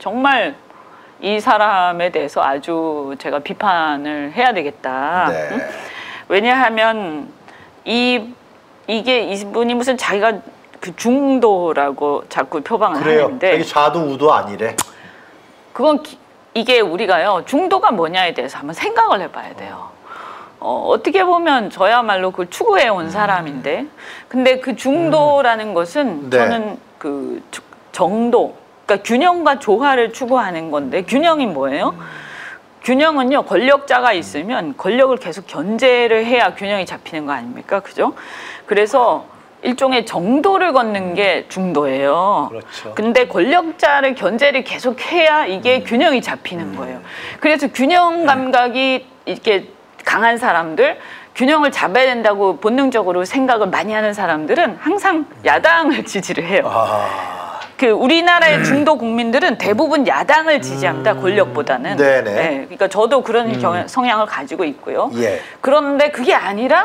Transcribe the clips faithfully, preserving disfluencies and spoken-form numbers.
정말 이 사람에 대해서 아주 제가 비판을 해야 되겠다. 네. 응? 왜냐하면 이 이게 이분이 무슨 자기가 그 중도라고 자꾸 표방을 그래요. 하는데 자기 좌도 우도 아니래. 그건 기, 이게 우리가요 중도가 뭐냐에 대해서 한번 생각을 해봐야 돼요. 어, 어떻게 보면 저야말로 그 추구해 온 사람인데, 근데 그 중도라는 음. 것은 네. 저는 그 정도, 그러니까 균형과 조화를 추구하는 건데, 균형이 뭐예요? 음. 균형은요 권력자가 있으면 권력을 계속 견제를 해야 균형이 잡히는 거 아닙니까? 그죠? 그래서 일종의 정도를 걷는 게 중도예요. 그렇죠. 근데 권력자를 견제를 계속 해야 이게 음. 균형이 잡히는 음. 거예요. 그래서 균형 감각이 이렇게 강한 사람들, 균형을 잡아야 된다고 본능적으로 생각을 많이 하는 사람들은 항상 야당을 지지를 해요. 아... 그 우리나라의 중도 국민들은 대부분 야당을 지지합니다. 음... 권력보다는. 네네. 네, 그러니까 저도 그런 음... 경, 성향을 가지고 있고요. 예. 그런데 그게 아니라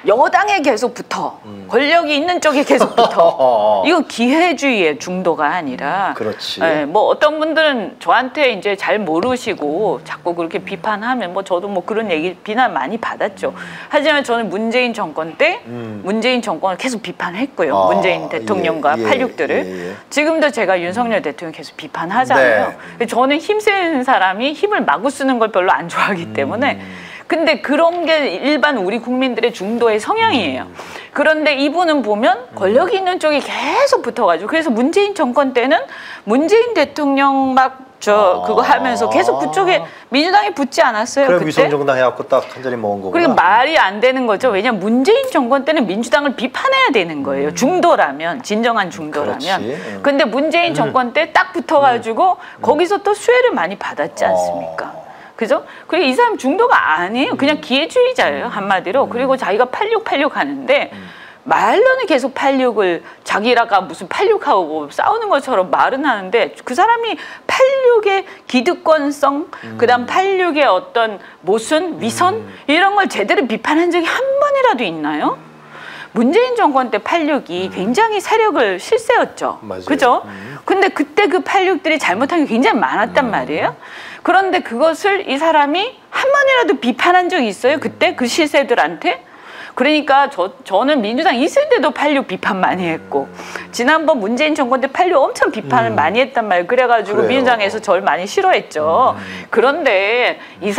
여당에 계속 붙어. 음. 권력이 있는 쪽에 계속 붙어. 이건 기회주의의 중도가 아니라. 음, 그렇지. 네, 뭐 어떤 분들은 저한테 이제 잘 모르시고 자꾸 그렇게 비판하면 뭐 저도 뭐 그런 얘기 비난 많이 받았죠. 음. 하지만 저는 문재인 정권 때 음. 문재인 정권을 계속 비판했고요. 아, 문재인 대통령과 예, 팔십육들을. 예, 예. 지금도 제가 윤석열 대통령 계속 비판하잖아요. 네. 저는 힘센 사람이 힘을 마구 쓰는 걸 별로 안 좋아하기 때문에 음. 근데 그런 게 일반 우리 국민들의 중도의 성향이에요. 음. 그런데 이분은 보면 권력이 있는 쪽이 계속 붙어가지고 그래서 문재인 정권 때는 문재인 대통령 막 저 그거 하면서 계속 그쪽에 민주당이 붙지 않았어요. 그래 그때? 위성정당 해갖고 딱 한 자리 먹은 거구나. 그리고 말이 안 되는 거죠. 왜냐면 문재인 정권 때는 민주당을 비판해야 되는 거예요. 중도라면, 진정한 중도라면. 그렇지. 근데 문재인 정권 때 딱 붙어가지고 음. 거기서 또 수혜를 많이 받았지 않습니까? 어. 그죠? 그리고 이 사람 중도가 아니에요. 그냥 기회주의자예요. 한마디로. 그리고 자기가 팔십육, 팔십육 하는데 말로는 계속 팔십육을 자기라가 무슨 팔십육하고 싸우는 것처럼 말은 하는데 그 사람이 팔십육의 기득권성, 음. 그 다음 팔십육의 어떤 모순, 위선 음. 이런 걸 제대로 비판한 적이 한 번이라도 있나요? 문재인 정권 때 팔십육이 음. 굉장히 세력을 실세였죠. 맞아요. 그죠? 음. 근데 그때 그 팔십육들이 잘못한 게 굉장히 많았단 음. 말이에요. 그런데 그것을 이 사람이 한 번이라도 비판한 적이 있어요? 그때 그 실세들한테? 그러니까 저, 저는 민주당 있을 때도 팔십육 비판 많이 했고 지난번 문재인 정권 때 팔십육 엄청 비판을 음. 많이 했단 말이에요. 그래가지고 그래요. 민주당에서 저를 많이 싫어했죠. 음. 그런데 이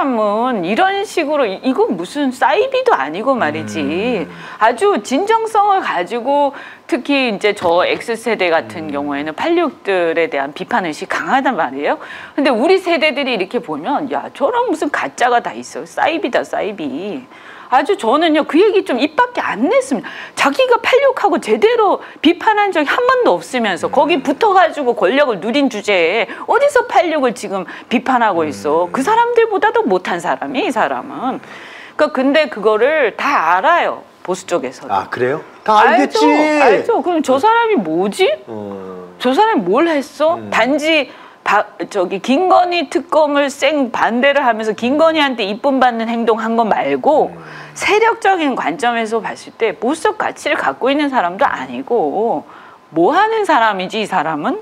사람은 이런 식으로 이건 무슨 사이비도 아니고 말이지 음. 아주 진정성을 가지고 특히 이제 저 X세대 같은 음. 경우에는 팔십육들에 대한 비판의식이 강하단 말이에요. 근데 우리 세대들이 이렇게 보면 야 저런 무슨 가짜가 다 있어. 사이비다 사이비. 아주 저는요 그 얘기 좀 입 밖에 안 냈습니다. 자기가 팔십육하고 제대로 비판한 적이 한 번도 없으면서 음. 거기 붙어가지고 권력을 누린 주제에 어디서 팔십육을 지금 비판하고 있어. 음. 그 사람들보다도 못한 사람이 이 사람은. 그러니까 근데 그거를 다 알아요. 보수 쪽에서도. 아 그래요? 다 알겠지. 알죠. 알죠. 그럼 저 사람이 뭐지? 음. 저 사람이 뭘 했어? 음. 단지 바, 저기 김건희 특검을 쌩 반대를 하면서 김건희한테 이쁨 받는 행동한 거 말고 음. 세력적인 관점에서 봤을 때 보수적 가치를 갖고 있는 사람도 아니고 뭐 하는 사람이지 이 사람은?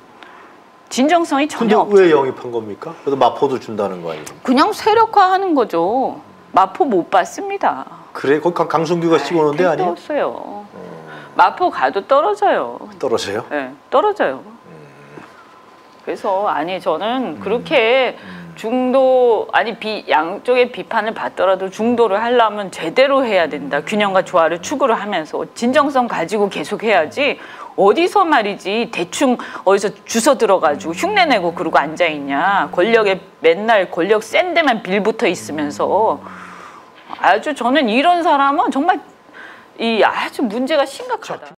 진정성이 전혀 없죠. 근데 왜 영입한 겁니까? 그래도 마포도 준다는 거 아니에요? 그냥 세력화하는 거죠. 마포 못 받습니다. 그래? 거기 강승규가 씌고 오는 데 아니에요? 떨어져요. 음. 마포 가도 떨어져요. 떨어져요? 네, 떨어져요. 그래서 아니 저는 그렇게 중도 아니 비 양쪽의 비판을 받더라도 중도를 하려면 제대로 해야 된다. 균형과 조화를 추구를 하면서 진정성 가지고 계속 해야지 어디서 말이지 대충 어디서 주워 들어가지고 흉내내고 그러고 앉아있냐. 권력에 맨날 권력 센 데만 빌붙어 있으면서 아주 저는 이런 사람은 정말 이 아주 문제가 심각하다.